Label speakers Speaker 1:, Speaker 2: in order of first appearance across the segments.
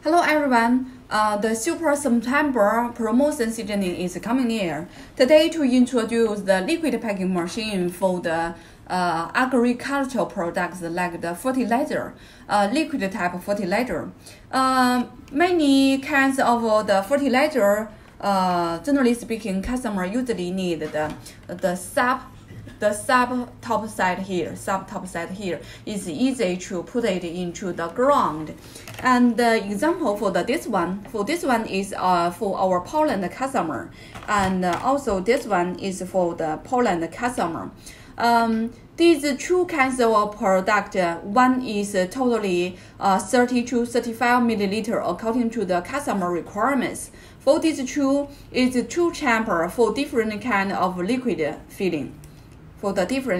Speaker 1: Hello everyone, the Super September promotion season is coming near. Today to introduce the liquid packing machine for the agricultural products like the fertilizer, liquid type fertilizer. Many kinds of the fertilizer, generally speaking, customer usually need the sub top side here is easy to put it into the ground. And the example for this one is for our Poland customer, and also this one is for the Poland customer. These two kinds of product, one is totally 30 to 35 milliliter according to the customer requirements. For these two, it's two chamber for different kind of liquid filling. And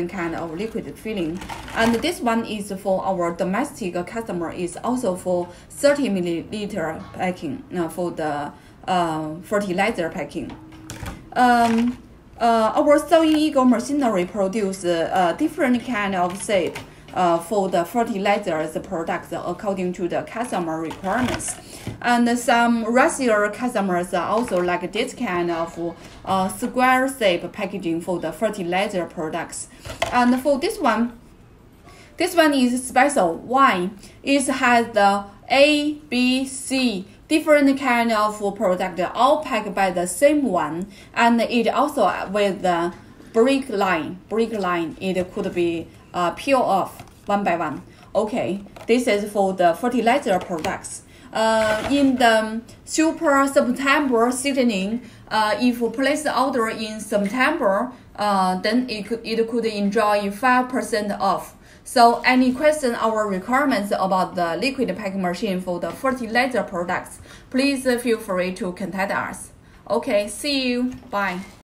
Speaker 1: this one is for our domestic customer, is also for 30 milliliter packing for the fertilizer packing. Our Sowing Eagle machinery produce different kind of shape for the fertilizers products according to the customer requirements. And some regular customers also like this kind of square shape packaging for the fertilizer products. And for this one is special. Why? It has the A, B, C different kind of product all packed by the same one, and it also with the brick line. It could be peel off one by one. Okay, this is for the fertilizer products. In the Super September seasoning, if you place the order in September, then it could enjoy 5% off. So any question or requirements about the liquid packing machine for the fertilizer products, please feel free to contact us. Okay, see you. Bye.